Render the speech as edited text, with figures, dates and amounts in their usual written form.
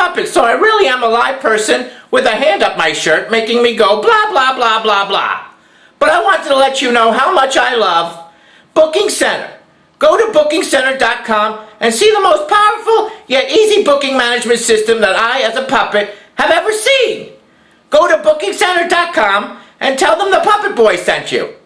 puppet, so I really am a live person with a hand up my shirt making me go blah, blah, blah, blah, blah. But I wanted to let you know how much I love Booking Center. Go to bookingcenter.com and see the most powerful yet easy booking management system that I, as a puppet, have ever seen. Go to bookingcenter.com and tell them the Puppet Boy sent you.